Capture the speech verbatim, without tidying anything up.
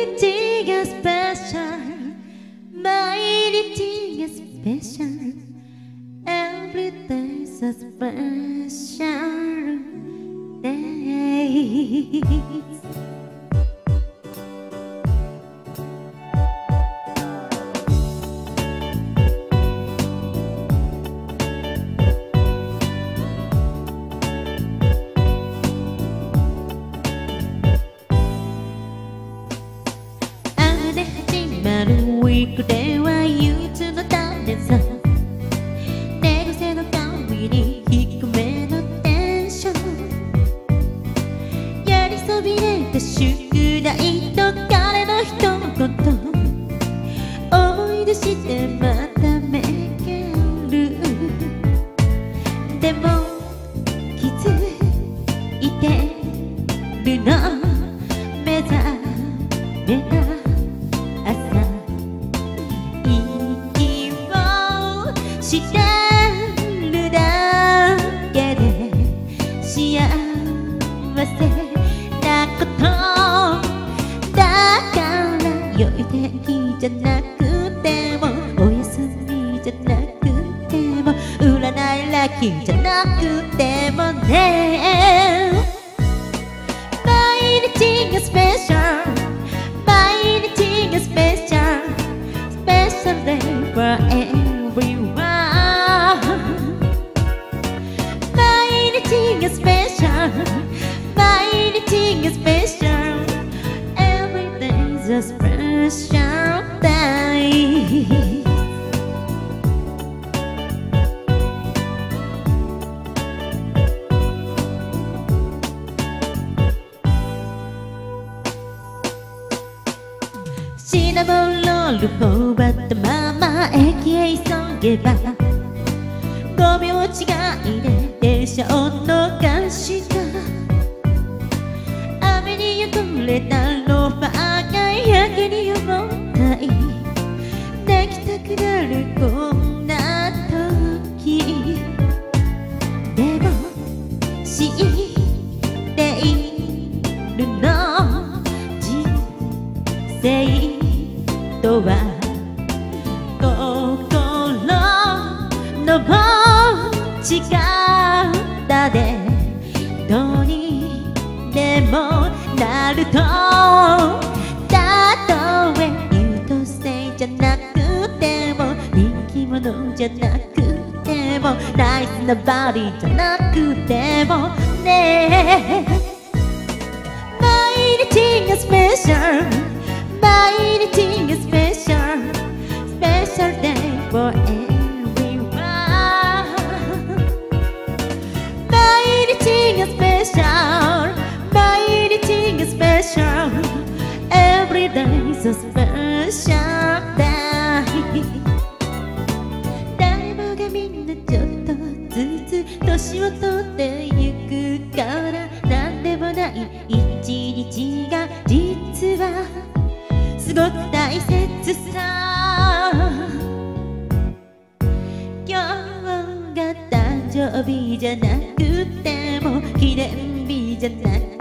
日がスペシャル、毎日がスペシャル、 Every day's a special day。 雨で始まるウィークデーは憂鬱の種さ、寝癖の髪に低めのテンション、やりそびれた宿題と彼の一言思い出してまためげる。でも気づいてるの、目覚めた朝、息をしてるだけで幸せなこと、だから良い天気じゃなくてもお休みじゃなくても占いラッキーじゃなくてもね、毎日がスペシャル、毎日がスペシャル、スペシャルデイ for everyone。 毎日がスペシャル、毎日がスペシャル、 Every day's a special day。シナモンロール頬張ったまま駅へ急げば、ごびょう違いで電車を逃した。雨に汚れたローファーがやけに重たい、泣きたくなるこんな時でも知っているの、人生とは心の持ち方でどうにでもなると、たとえ優等生じゃなくても人気者じゃなくてもナイスなバディじゃなくてもね、毎日がスペシャル、毎日がスペシャル、スペシャルデイ for everyone。 毎日がスペシャル、毎日がスペシャル、 Every day's a special day。 誰もがみんなちょっとずつ年を取ってゆくから、なんでもない一日が実はすごく大切さ。今日が誕生日じゃなくても記念日じゃなく